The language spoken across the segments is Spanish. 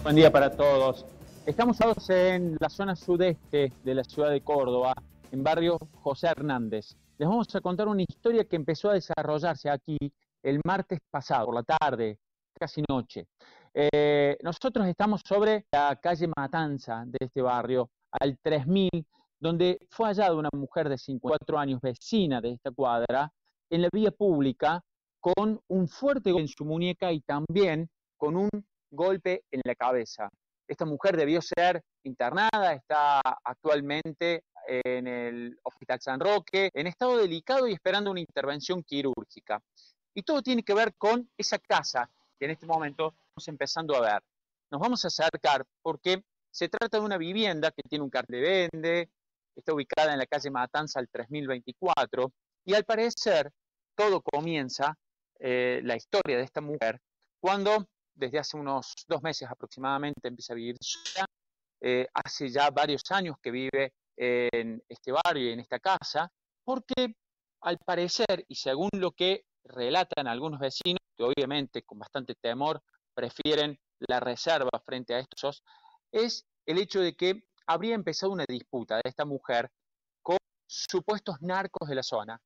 Buen día para todos. Estamos ahora en la zona sudeste de la ciudad de Córdoba, en barrio José Hernández. Les vamos a contar una historia que empezó a desarrollarse aquí el martes pasado, por la tarde, casi noche. Nosotros estamos sobre la calle Matanza de este barrio, al 3000, donde fue hallada una mujer de 54 años, vecina de esta cuadra, en la vía pública, con un fuerte golpe en su muñeca y también con un golpe en la cabeza. Esta mujer debió ser internada, está actualmente en el Hospital San Roque, en estado delicado y esperando una intervención quirúrgica. Y todo tiene que ver con esa casa que en este momento estamos empezando a ver. Nos vamos a acercar porque se trata de una vivienda que tiene un cartel de vende, está ubicada en la calle Matanza al 3024, y al parecer todo comienza, la historia de esta mujer, cuando desde hace unos 2 meses aproximadamente empieza a vivir sola. Hace ya varios años que vive en este barrio y en esta casa, porque al parecer, y según lo que relatan algunos vecinos, que obviamente con bastante temor prefieren la reserva frente a estos, es el hecho de que habría empezado una disputa de esta mujer con supuestos narcos de la zona.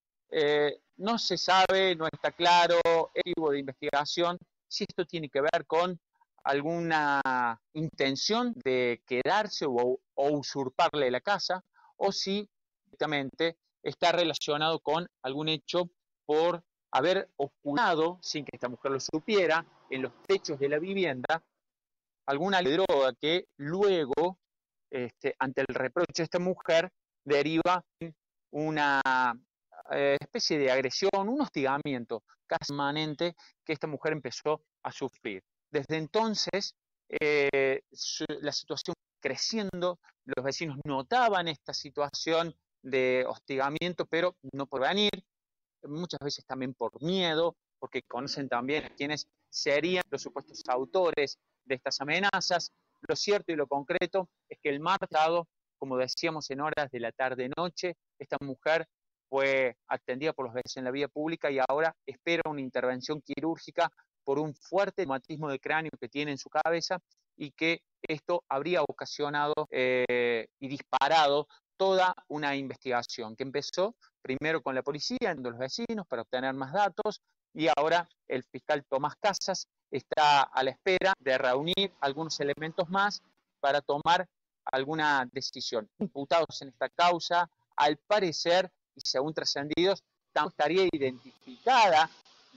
No se sabe, no está claro, es motivo de investigación, si esto tiene que ver con alguna intención de quedarse o usurparle la casa, o si directamente está relacionado con algún hecho por haber ocultado, sin que esta mujer lo supiera, en los techos de la vivienda, alguna droga que luego, ante el reproche de esta mujer, deriva en una especie de agresión, un hostigamiento casi permanente que esta mujer empezó a sufrir. Desde entonces, la situación creciendo, los vecinos notaban esta situación de hostigamiento, pero no por venir, muchas veces también por miedo, porque conocen también a quienes serían los supuestos autores de estas amenazas. Lo cierto y lo concreto es que el martes pasado, como decíamos, en horas de la tarde-noche, esta mujer fue atendida por los vecinos en la vía pública y ahora espera una intervención quirúrgica por un fuerte traumatismo de cráneo que tiene en su cabeza, y que esto habría ocasionado y disparado toda una investigación que empezó primero con la policía, los vecinos, para obtener más datos, y ahora el fiscal Tomás Casas está a la espera de reunir algunos elementos más para tomar alguna decisión. Imputados en esta causa, al parecer, y según trascendidos, estaría identificada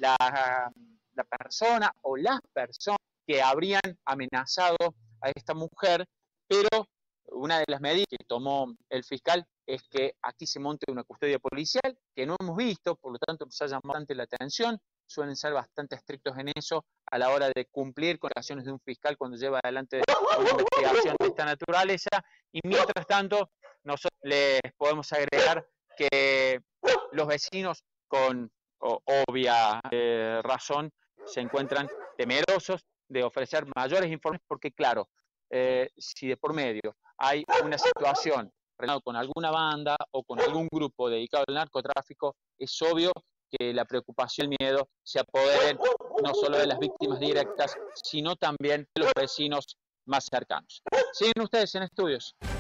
la persona o las personas que habrían amenazado a esta mujer, pero una de las medidas que tomó el fiscal es que aquí se monte una custodia policial, que no hemos visto, por lo tanto nos ha llamado bastante la atención. Suelen ser bastante estrictos en eso a la hora de cumplir con las acciones de un fiscal cuando lleva adelante una investigación de esta naturaleza. Y mientras tanto, nosotros les podemos agregar que los vecinos, con obvia razón, se encuentran temerosos de ofrecer mayores informes porque, claro, si de por medio hay una situación relacionada con alguna banda o con algún grupo dedicado al narcotráfico, es obvio que la preocupación y el miedo se apoderen no solo de las víctimas directas, sino también de los vecinos más cercanos. ¿Siguen ustedes en estudios?